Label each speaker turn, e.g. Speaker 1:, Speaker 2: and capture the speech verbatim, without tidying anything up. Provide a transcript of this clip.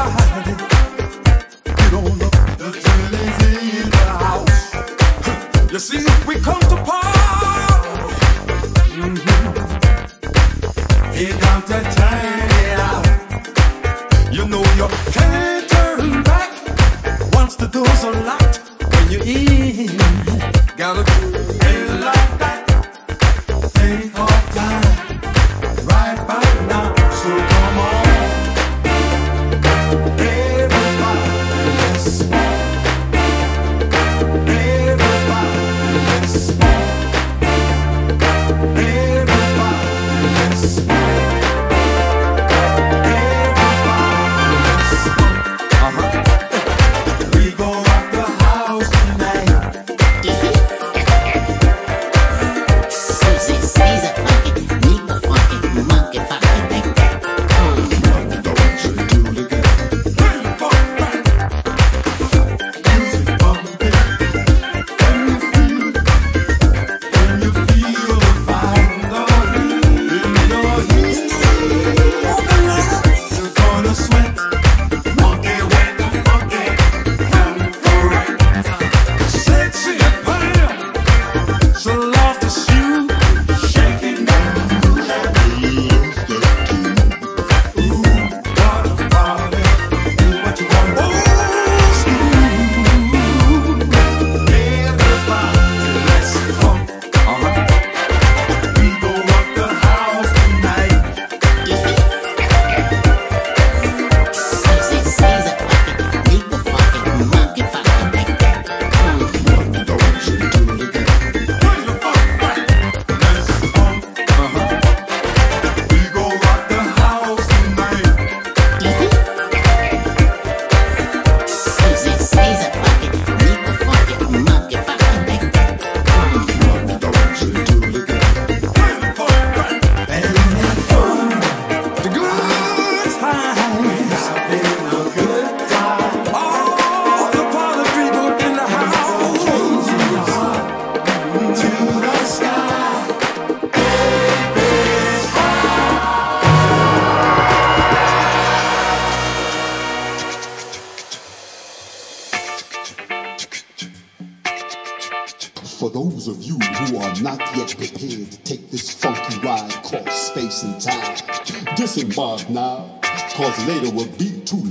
Speaker 1: party. Get on up, the Tilly's in the house. You see, we come to party. Mm-hmm. Here comes to turn it out. You know you can't turn back once the doors are locked. When you're in, gotta do it like that. Take our time, right by now. So come on, everybody, let's smoke. Everybody, let's smoke. Everybody, let's smoke. Everybody, let's smoke. Uh-huh. We gon' rock the house tonight.
Speaker 2: Susie Caesar funky, Nico funky, monkey funky like that.
Speaker 1: Don't you do it again. Bring the funk back. Music bumping. Can you feel it? Can you feel the fire love in your heat? You're gonna sweat. Monkey with the funky and correct. Sexy and pale. So lost the shoe. Shaking and ooh, what a party. Do what you want. Old school. Everybody, let's funk. Uh-huh. We gon' rock the house tonight.
Speaker 2: Susie Caesar funky, Nico funky, monkey funky like that.
Speaker 1: Don't you do it again. Bring the funk back. Let's funk. Uh-huh. We gon' rock the house tonight.
Speaker 2: Susie Caesar funky, Nico funky, monkey funky like that.
Speaker 1: Don't you do it again. Bring the funk back. And that fun, the good times, having a good time. All the party people in the house, raising your heart to the sky. Baby's
Speaker 3: For those of you who are not yet prepared to take this funky ride across space and time, disembark now, cause later will be too